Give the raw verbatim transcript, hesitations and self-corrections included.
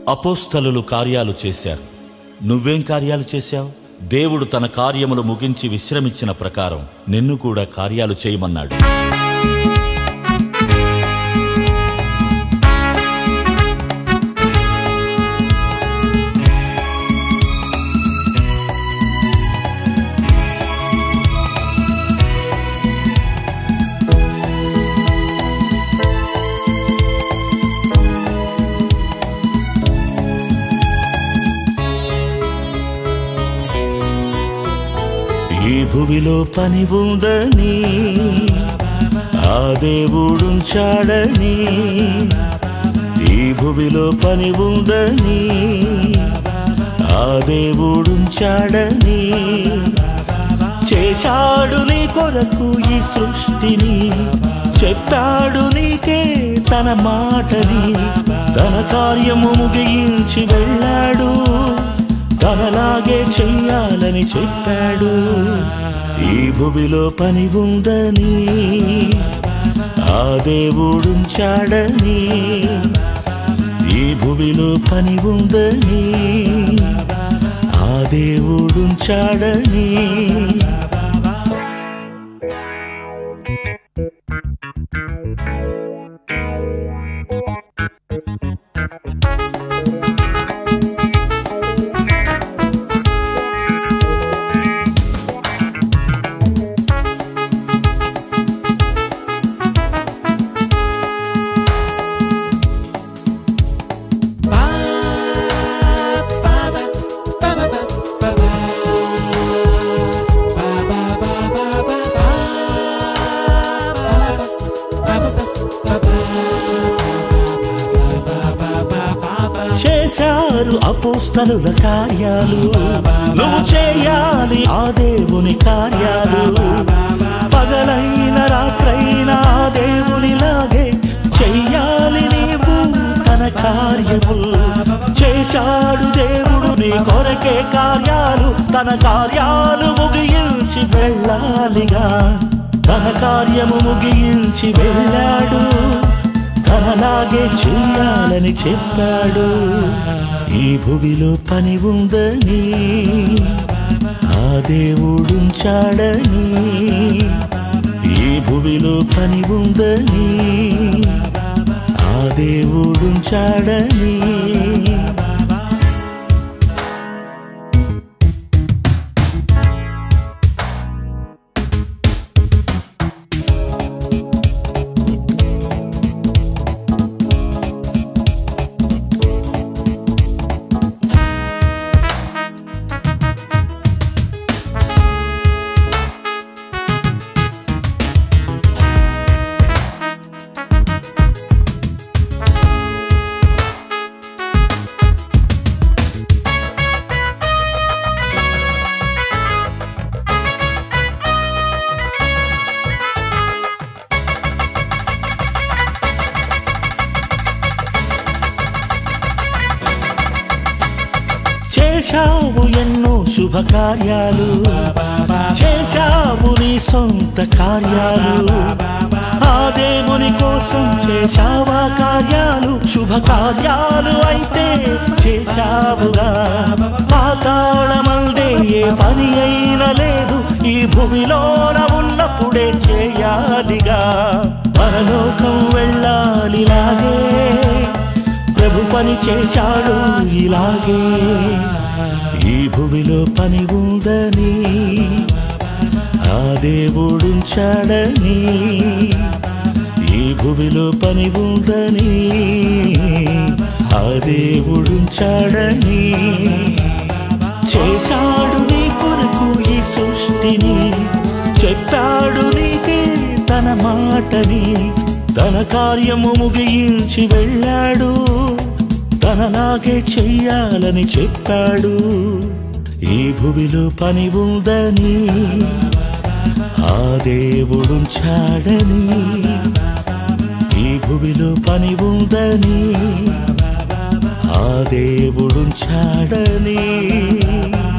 అపోస్తలులు కార్యాలు చేశారు. నువ్వేం కార్యాలు చేశావు? దేవుడు తన కార్యములు ముగించి విశ్రమించిన ప్రకారం నిన్ను కూడా కార్యాలు చేయమన్నాడు. ఈ భువిలో పని ఉందని ఆ దేవుడుంచాడని, ఈ భువిలో పని ఉందని ఆ దేవుడుంచాడని, చేశాడు నీ కొరకు ఈ సృష్టిని, చెప్పాడు నీకే తన మాటని, తన కార్యము ముగించి వెళ్ళాడు, తనలాగే చెయ్యాలని చెప్పాడు. ఈ భువిలో పని ఉందని ఆ దేవుడుంచాడని, ఈ భువిలో పని ఉందని ఆ దేవుడుంచాడని. చేశారు అపోస్తలుల కార్యాలు, నువ్వు చేయాలి ఆ దేవుని కార్యాలు. పగలైన రాత్రైన ఆ దేవునిలాగే చెయ్యాలి నీవు తన కార్యములు. చేశాడు దేవుడు నీ కొరకే కార్యాలు, తన కార్యాలు ముగించి వెళ్ళాలిగా, తన కార్యము ముగించి వెళ్ళాడు, తనలాగే చెయ్యాలని చెప్పాడు. ఈ భువిలో పని ఉందని ఆ దేవుడుంచాడని, ఈ భువిలో పని ఉందని ఆ దేవుడుంచాడని. చేశావు ఎన్నో శుభకార్యాలు, చేశావు నీ సొంత కార్యాలు, ఆ దేవుని కోసం చేశావా కార్యాలు, శుభకార్యాలు అయితే చేశావుగా. పాతాళమల్దే ఏ పని అయినా లేదు, ఈ భూమిలోన ఉన్నప్పుడే చేయాలిగా. పరలోకం వెళ్ళాలిలాగే, ప్రభు పని చేశాడు ఇలాగే. ఈ భూమిలో పని ఉందని ఆ దేవుడుంచాడని, ఈ భూమిలో పని ఉందని ఆ దేవుడుంచాడని. చేశాడు నీ కొరకు ఈ సృష్టిని, చెప్పాడు నీకే తన మాటని, తన కార్యము ముగించి వెళ్ళాడు, తనలాగే చెయ్యాలని చెప్పాడు. ఈ భూమిలో పని ఉందని ఆ దేవుడుంచాడని, ఈ భూమిలో పని ఉందని ఆ దేవుడుంచాడని.